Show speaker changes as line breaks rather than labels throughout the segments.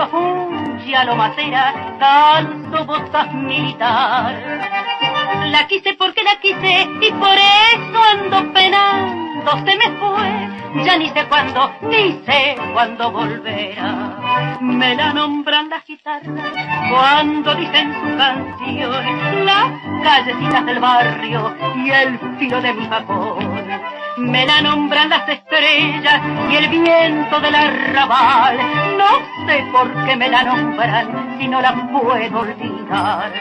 cuando funge a lo macera, canto botas militar. La quise porque la quise y por eso ando penando, se me fue, ya ni sé cuándo volverá. Me la nombran las guitarras cuando dicen su canción, las callecitas del barrio y el filo de mi vapor. Me la nombran las estrellas y el viento del arrabal, no sé por qué me la nombran si no la puedo olvidar.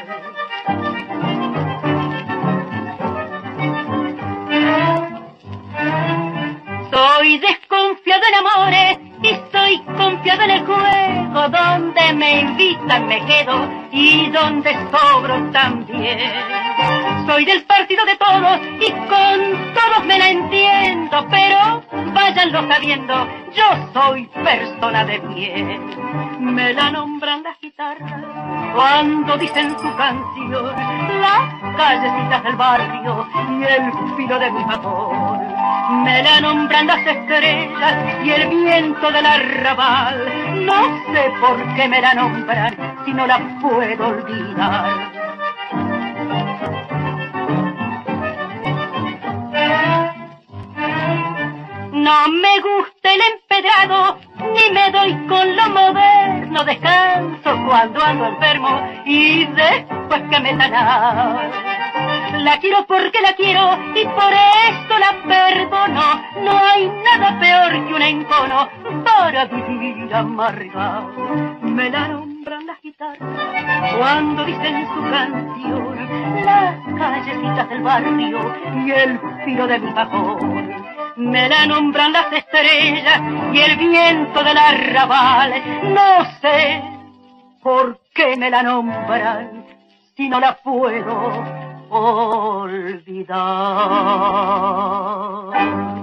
Soy desconfiado en amores y soy confiado en el juego, donde me invitan me quedo y donde sobro también. Soy del partido de todos y con todos me la entiendo, pero váyanlo sabiendo, yo soy persona de bien. Me la nombran las guitarras cuando dicen su canción, las callecitas del barrio y el filo de mi amor. Me la nombran las estrellas y el viento del arrabal, no sé por qué me la nombran si no la puedo olvidar. No me gusta el empedrado, ni me doy con lo moderno, descanso cuando ando enfermo y después que me sanar. La quiero porque la quiero y por eso la perdono, no hay nada peor que un encono para vivir amargado. Me la nombran las guitarras cuando dicen su canción, las callecitas del barrio y el filo de mi cajón. Me la nombran las estrellas y el viento del arrabal, no sé por qué me la nombran si no la puedo olvidar.